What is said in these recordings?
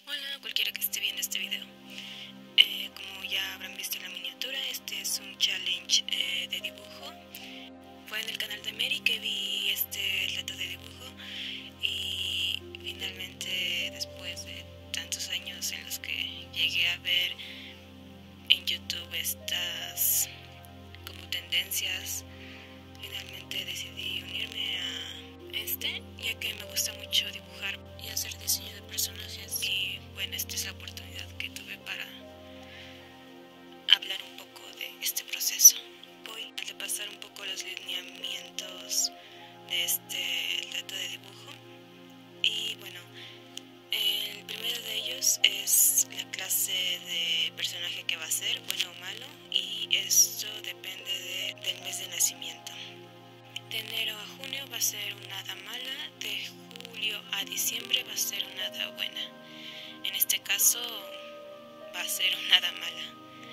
Hola, cualquiera que esté viendo este video. Como ya habrán visto en la miniatura, este es un challenge de dibujo. Fue en el canal de Mary que vi este reto de dibujo y finalmente, después de tantos años en los que llegué a ver en YouTube estas como tendencias, finalmente decidí unirme a este, ya que me gusta mucho dibujar y hacer diseño de personajes. Y bueno, esta es la oportunidad que tuve para hablar un poco de este proceso. Voy a repasar un poco los lineamientos de este reto de dibujo. Y bueno, el primero de ellos es la clase de personaje que va a ser, bueno o malo, y esto depende del mes de nacimiento. De enero a junio va a ser una hada mala, de julio a diciembre va a ser una hada buena. En este caso va a ser una hada mala.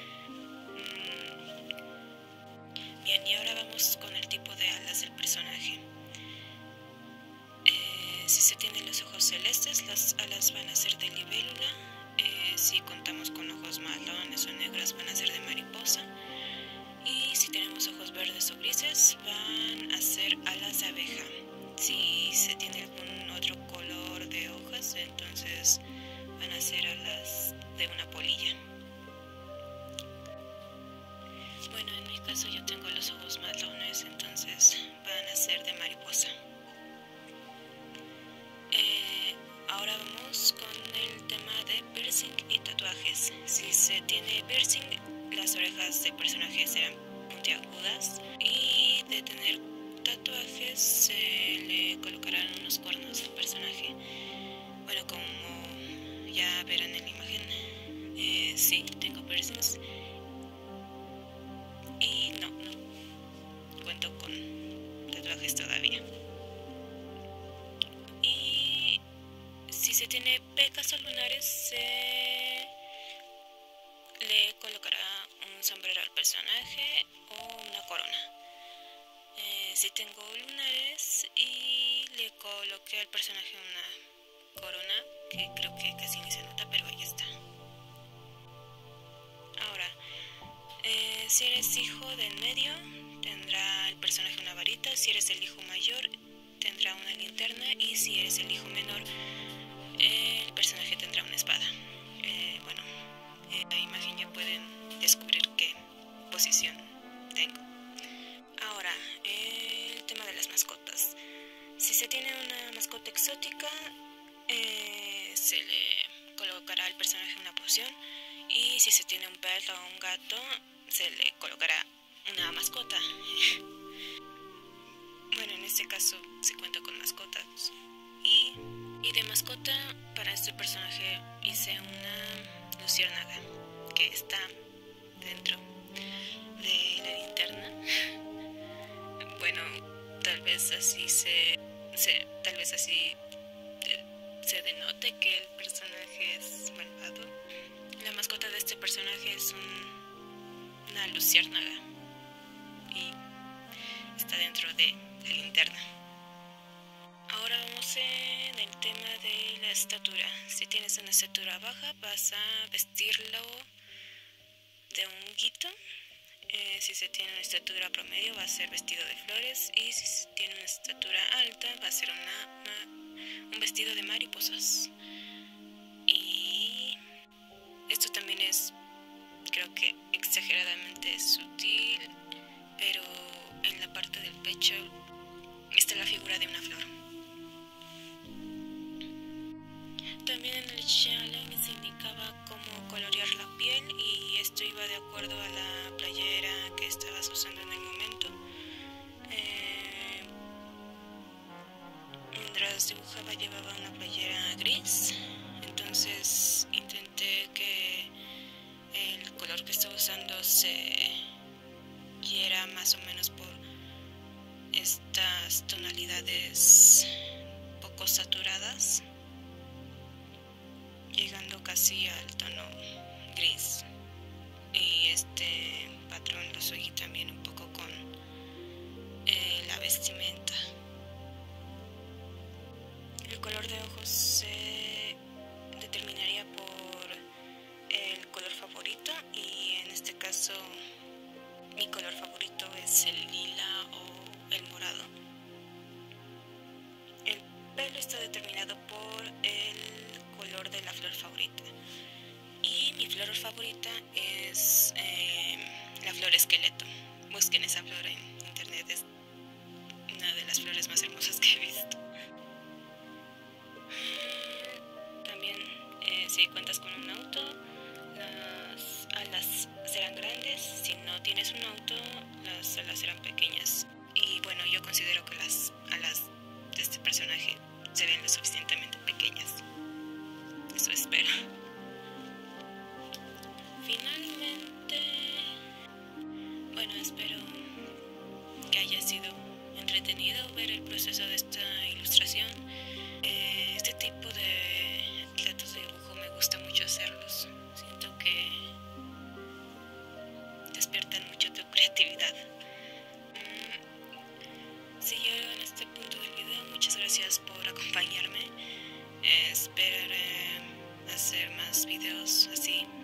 Bien, y ahora vamos con el tipo de alas del personaje. Si se tienen los ojos celestes, las alas van a ser de libélula. Si contamos con ojos marrones o negros, van a ser de mariposa. Y si tenemos ojos verdes o grises, van a ser alas de abeja. Si se tiene algún otro color de hojas, entonces van a ser alas de una polilla. Bueno, en mi caso yo tengo los ojos marrones, entonces van a ser de mariposa. Ahora vamos con el tema de piercing y tatuajes. Si se tiene piercing, las orejas del personaje serán puntiagudas, y de tener tatuajes se le colocarán unos cuernos al personaje. Bueno, como ya verán en la imagen, sí, tengo piercings y no cuento con tatuajes todavía. Y si se tiene pecas o lunares, se le colocará un sombrero al personaje o una corona. Si tengo lunares y le coloqué al personaje una corona, que creo que casi ni se nota, pero ahí está. Ahora, si eres hijo del medio, tendrá el personaje una varita. Si eres el hijo mayor, tendrá una linterna. Y si eres el hijo menor, el personaje tendrá una espada. Bueno, en la imagen ya pueden descubrir qué posición tengo. Ahora, el tema de las mascotas. Si se tiene una mascota exótica, se le colocará al personaje una poción. Y si se tiene un perro o un gato, se le colocará una mascota. Bueno, en este caso se cuenta con mascotas. Y de mascota, para este personaje hice una luciérnaga que está dentro de la linterna. Bueno, tal vez así se denote que el personaje es malvado. La mascota de este personaje es una luciérnaga y está dentro de la linterna. Ahora vamos en el tema de la estatura. Si tienes una estatura baja, vas a vestirlo de un guito. Si se tiene una estatura promedio, va a ser vestido de flores. Y si se tiene una estatura alta, va a ser un vestido de mariposas. Y esto también es, creo que, exageradamente sutil, pero en la parte del pecho está la figura de una flor. También en el challenge se indicaba cómo colorear la piel, y esto iba de acuerdo a la playera que estabas usando en el momento. Mientras dibujaba llevaba una playera gris, entonces intenté que el color que estaba usando se guiara más o menos por estas tonalidades poco saturadas, llegando casi al tono gris. Y este patrón lo seguí también un poco con la vestimenta. El color de ojos se determinaría favorita. Y mi flor favorita es la flor esqueleto. Busquen esa flor en internet, es una de las flores más hermosas que he visto. También si cuentas con un auto, las alas serán grandes. Si no tienes un auto, las alas serán pequeñas. Y bueno, yo considero que las alas de este personaje se ven lo suficientemente pequeñas. Eso espero. Finalmente, bueno, espero que haya sido entretenido ver el proceso de esta ilustración. Este tipo de platos de dibujo me gusta mucho hacerlos. Siento que despiertan mucho tu creatividad. Si llegan a este punto del video, muchas gracias por acompañarme. Espero hacer más videos así.